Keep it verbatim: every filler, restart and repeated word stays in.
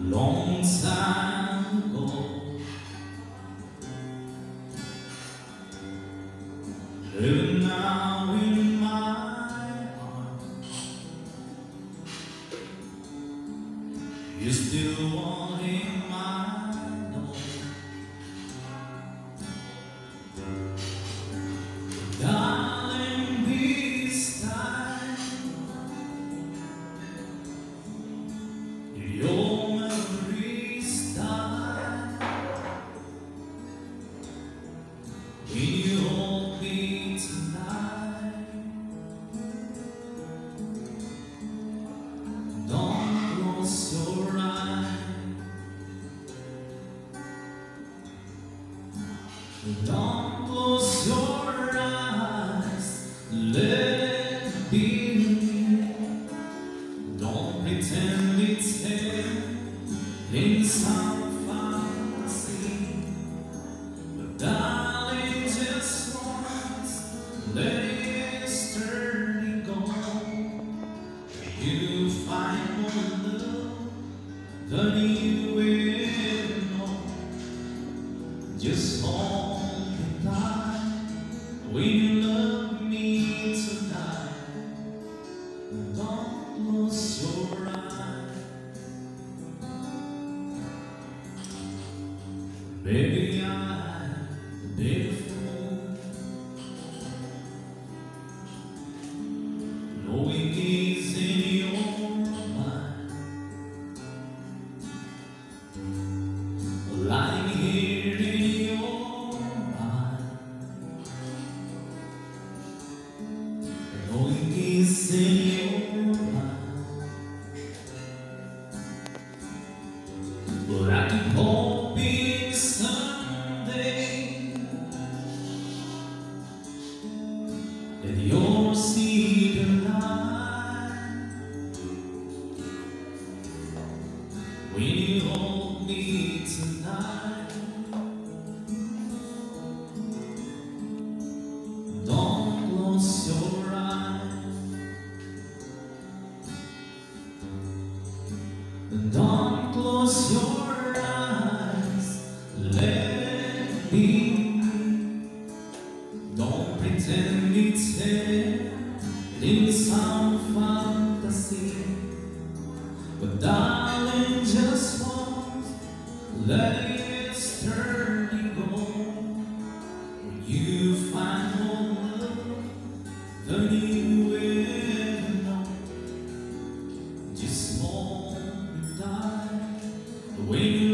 long time ago. Living now in my arms, you still wanting my love. Darling, this time did your memories die when you hold me tonight? Don't close your eyes, don't close your eyes, let it be. Don't pretend it's there in some fantasy, but darling, just once let it turn and go. You find more love than you ever know. Just hold me tight when you love me tonight. Don't close your eyes. Maybe I'm a bit fool, knowing it's in your mind, lying here in your mind, knowing it's in your mind. But I keep hoping someday that you'll see the light when you hold me tonight. Don't close your eyes, don't close your eyes, let it be. Don't pretend it's there in some fantasy, but darling, just once let it turn and go. When you find more love than you ever know, just hold me tight when